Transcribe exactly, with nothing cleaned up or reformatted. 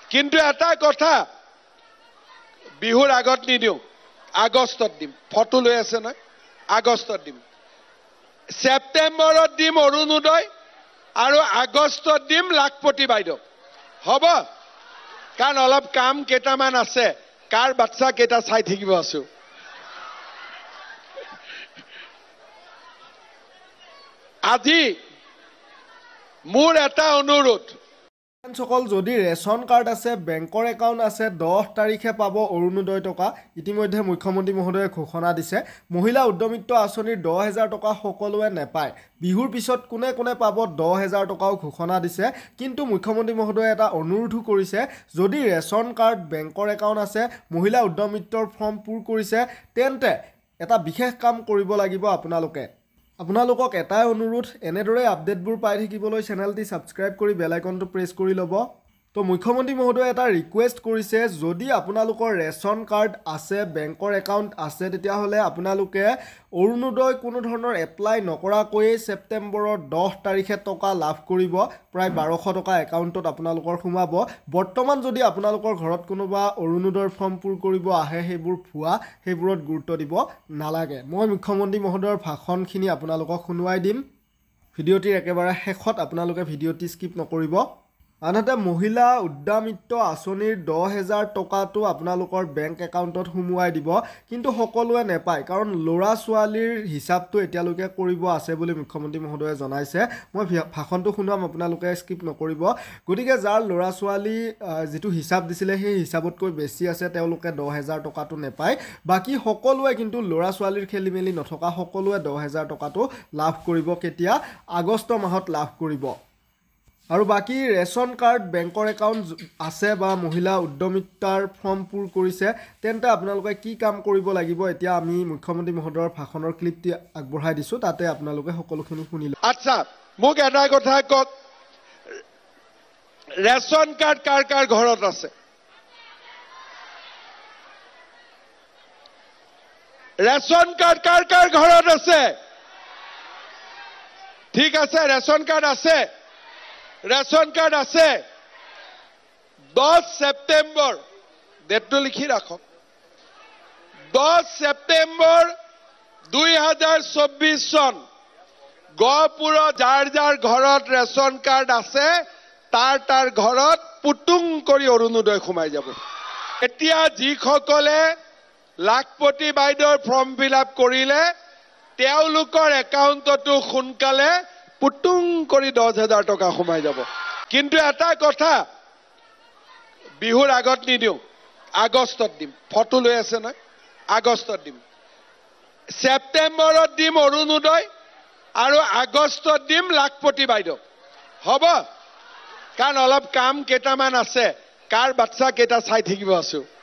কিন্তু এটা কথা বিহুৰ আগত নিদিও আগষ্টত দিম ফটো লৈ আছে না আগষ্টত দিম সেপ্টেম্বৰত দিম অৰুণোদয় আৰু আগষ্টত দিম লাখপতি বাইদেউ হ'ব কাৰণ অলপ কাম কেইটামান আছে কাৰ বাচ্চা কেইটা চাই থাকিব আছো আজি মোৰ এটা অনুৰোধ সকল যদি ৰেশন কাৰ্ড আছে বেংকৰ একাউণ্ট আছে দহ তাৰিখে পাব অৰুণোদয় টকা ইতিমধ্যে মুখ্যমন্ত্ৰী মহোদয়ে ঘোষণা দিছে মহিলা উদ্যমিত্ব আঁচনিৰ দহ হাজাৰ টকা সকলোৱে নেপায় বিহুৰ পিছত কোনে কোনে পাব দহ হাজাৰ টকাও ঘোষণা দিছে কিন্তু মুখ্যমন্ত্ৰী মহোদয়ে এটা অনুৰোধ কৰিছে যদি ৰেশন কাৰ্ড বেংকৰ একাউণ্ট আছে মহিলা উদ্যমিত্বৰ ফৰ্ম পূৰ কৰিছে তেন্তে এটা বিশেষ কাম কৰিব লাগিব আপোনালোকে আপোনালোকক এটাই অনুৰোধ এনেদৰে আপডেটবোৰ পাই থাকিবলৈ চেনেলটি সাবস্ক্ৰাইব কৰি বেল আইকনটো প্ৰেছ কৰি ল'ব তো মুখ্যমন্ত্ৰী মহোদয়ে এটা ৰিকুৱেষ্ট কৰিছে যদি আপোনালোকৰ ৰেশন কাৰ্ড আছে বেংকৰ একাউণ্ট আছে তেতিয়াহ'লে আপোনালোকে অৰুণোদয় কোনো ধৰণৰ এপ্লাই নকৰাকৈয়ে ছেপ্টেম্বৰৰ দহ তাৰিখে টকা লাভ কৰিব প্ৰায় বাৰশ টকা একাউণ্টত আপোনালোকৰ সোমাব বৰ্তমান যদি আপোনালোকৰ ঘৰত কোনোবা অৰুণোদয়ৰ ফৰ্ম পূৰ কৰিব আহে সেইবোৰ ভুৱা সেইবোৰত গুৰুত্ব দিব নালাগে মই মুখ্যমন্ত্ৰী মহোদয়ৰ ভাষণখিনি আপোনালোকক শুনুৱাই দিম ভিডিঅ'টিৰ একেবাৰে শেষত আপোনালোকে ভিডিঅ'টি স্কিপ নকৰিব আনহাতে মহিলা উদ্যমিত্ব আঁচনিৰ দহ হাজাৰ টকাটো আপোনালোকৰ বেংক একাউণ্টত সোমোৱাই দিব কিন্তু সকলোৱে নেপায় কাৰণ ল'ৰা ছোৱালীৰ হিচাপটো এতিয়ালৈকে কৰিব আছে বুলি মুখ্যমন্ত্ৰী মহোদয়ে জনাইছে মই ভাষণটো শুনাম আপোনালোকে স্কিপ নকৰিব গতিকে যাৰ ল'ৰা ছোৱালী যেটো হিচাপ দিছিলে সেই হিচাপতকৈ বেছি আছে তেওঁলোকে দহ হাজাৰ টকাটো নেপায় বাকি সকলোৱে কিন্তু ল'ৰা ছোৱালীৰ খেলিমেলি নথকা সকলোৱে দহ হাজাৰ টকাটো লাভ কৰিব কেতিয়া আগষ্ট মাহত লাভ কৰিব আৰু বাকি ৰেশন কাৰ্ড বেংকৰ একাউণ্ট আছে বা মহিলা উদ্যমিতাৰ ফৰ্ম পূৰ কৰিছে তেন্তে আপোনালোকে কি কাম কৰিব লাগিব এতিয়া আমি মুখ্যমন্ত্ৰী মহোদয়ৰ ভাষণৰ ক্লিপটি আগবঢ়াই দিছো তাতে আপোনালোকে সকলোখিনি শুনিলে আচ্ছা মোক এটা কথা কক ৰেশন কাৰ্ড কাৰ কাৰ ঘৰত আছে ৰেশন কাৰ্ড কাৰ কাৰ ঘৰত আছে ঠিক আছে ৰেশন কাৰ্ড আছে ৰেশন কাৰ্ড আছে দহ সেপ্টেম্বৰ ডেটটো লিখি ৰাখক দহ সেপ্টেম্বৰ দুই হাজাৰ চৌব্বিছ চন গহপুৰত যাৰ যাৰ ঘৰত ৰেশন কাৰ্ড আছে তাৰ তাৰ ঘৰত পুতুং কৰি অৰুণোদয় সোমাই যাব এতিয়া যিসকলে লাখপতি বাইদেউৰ ফৰ্ম ফিল আপ কৰিলে তেওঁলোকৰ একাউণ্টতো সোনকালে পুতুং কৰি দহ হাজাৰ টকা সোমাই যাব কিন্তু এটা কথা বিহুৰ আগত নিদিও আগষ্টত দিম ফটো লৈ আছে না আগষ্টত দিম সেপ্টেম্বৰত দিম অৰুণোদয় আৰু আগষ্টত দিম লাখপতি বাইদেউ হ'ব কাৰণ অলপ কাম কেইটামান আছে কাৰ বাচ্চা কেইটা চাই থাকিব আছো